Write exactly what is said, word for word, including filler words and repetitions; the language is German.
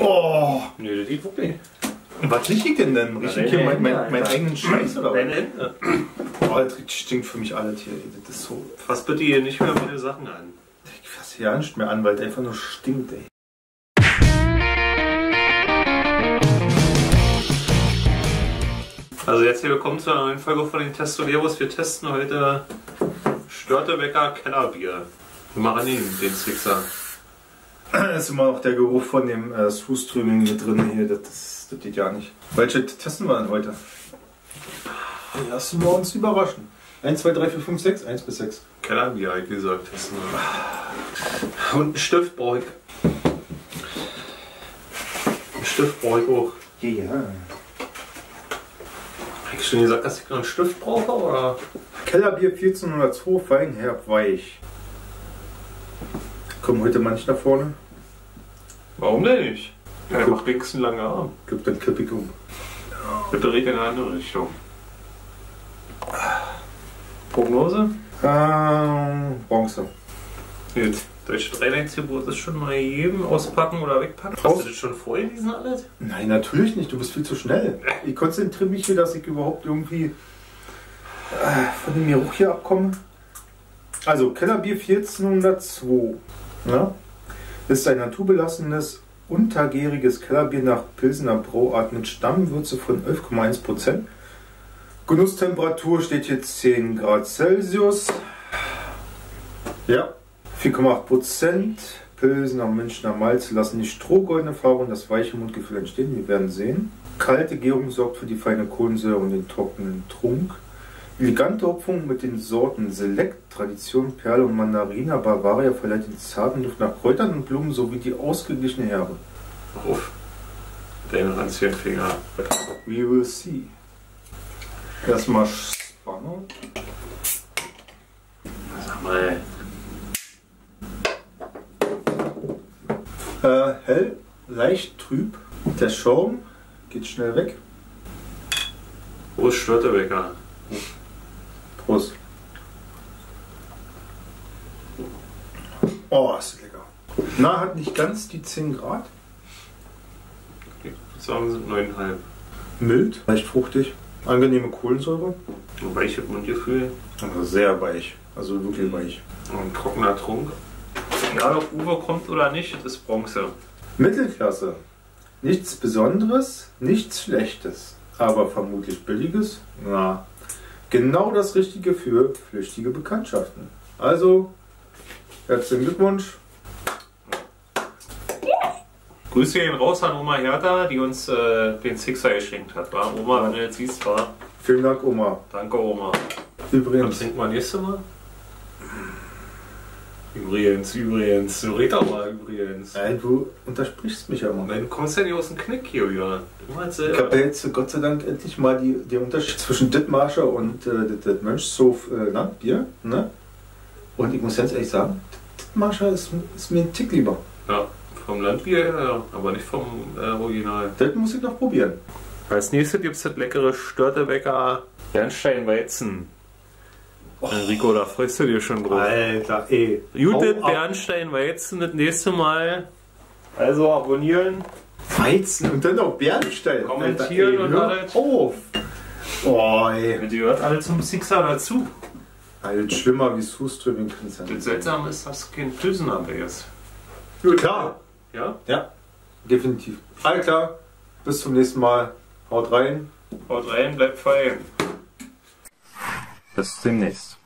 Oh! Nö, das geht wirklich. Was riech ich denn denn? Riech ich hier meinen mein, mein eigenen Scheiß oder was? Deine Hände. Oh, das stinkt für mich alles hier. Das ist so. Fass bitte hier nicht mehr meine Sachen an. Ich fasse hier nicht mehr an, weil es einfach nur stinkt, ey. Also jetzt hier willkommen zu einer neuen Folge von den Testoleros. Wir testen heute Störtebeker Kellerbier. Wir machen ihn, den Sixer. Da ist immer noch der Geruch von dem äh, Surströmming hier drin. Hier. Das, das, das geht ja nicht. Welche testen wir denn heute? Lassen wir uns überraschen. eins, zwei, drei, vier, fünf, sechs. eins bis sechs. Kellerbier, wie gesagt, testen wir. Und einen Stift brauche ich. Einen Stift brauche ich auch. Ja, ja. Habe ich schon gesagt, dass ich noch einen Stift brauche, oder? Kellerbier vierzehnhundertzwei, fein, herb, weich. Kommen heute manche nach vorne? Warum denn nicht? Ja, der macht wenigstens einen langen Arm. Gibt dann kipp ich um. Bitte red in eine andere Richtung. Prognose? Ähm, Bronze. Jetzt. Deutsche Dreileinsgebot ist schon mal jedem auspacken oder wegpacken. Hast du das schon vorgelesen alles? Nein, natürlich nicht. Du bist viel zu schnell. Ich konzentriere mich hier, dass ich überhaupt irgendwie äh, von dem Geruch hier abkomme. Also, Kellerbier vierzehnhundertzwei. Ja? Ist ein naturbelassenes, untergäriges Kellerbier nach Pilsener Brauart mit Stammwürze von elf Komma eins Prozent. Genusstemperatur steht hier zehn Grad Celsius. Ja. vier Komma acht Prozent. Pilsener Münchner Malz lassen die strohgoldene Farbe und das weiche Mundgefühl entstehen. Wir werden sehen. Kalte Gärung sorgt für die feine Kohlensäure und den trockenen Trunk. Elegante Hopfung mit den Sorten Select, Tradition, Perle und Mandarina. Bavaria verleiht den zarten Duft nach Kräutern und Blumen sowie die ausgeglichene Herbe. Auf deinen ranzigen Finger. We will see. Erstmal Spanner. Sag mal. Äh, hell, leicht trüb. Der Schaum geht schnell weg. Wo ist Störtebeker? Prost. Oh, ist das lecker. Na, hat nicht ganz die zehn Grad. Ich würde sagen, sind neun Komma fünf. Mild, leicht fruchtig. Angenehme Kohlensäure. Ein weiches Mundgefühl. Also sehr weich. Also wirklich weich. Und ein trockener Trunk. Egal ob Uwe kommt oder nicht, das ist Bronze. Mittelklasse. Nichts Besonderes, nichts Schlechtes. Aber vermutlich Billiges. Na, genau das Richtige für flüchtige Bekanntschaften. Also, herzlichen Glückwunsch. Grüße gehen raus an Oma Hertha, die uns äh, den Sixer geschenkt hat. War Oma, wenn du jetzt siehst, war. Vielen Dank, Oma. Danke, Oma. Übrigens. Was trinken wir nächstes Mal? Übrigens, übrigens. Du red doch mal übrigens. Nein, du untersprichst mich ja immer. Nein, du kommst ja nicht aus dem Knick hier wieder. Ich habe ja jetzt Gott sei Dank endlich mal die, den Unterschied zwischen Dithmarscher und äh, das, das Mönchshof äh, Landbier. Ne? Und ich muss ganz ehrlich sagen, Dithmarscher ist, ist mir ein Tick lieber. Ja, vom Landbier her, ja, aber nicht vom äh, Original. Das muss ich noch probieren. Als nächstes gibt es das leckere Störtebeker Bernsteinweizen. Oh. Enrico, da freust du dich schon drauf. Alter, ey. Judith Bernsteinweizen das nächste Mal. Also abonnieren. Weizen und dann noch Bernstein. Kommentieren Alter, ey, und hör alles. auf. Oh, ey. Die gehört alle zum Sixer dazu. Alles schlimmer wie Surströmming kann es ja nicht. Das Seltsame ist, dass es kein Pilsener Bier ist. Klar. Ja? Ja, definitiv. Alles klar. Bis zum nächsten Mal. Haut rein. Haut rein, bleibt fein. Bis demnächst.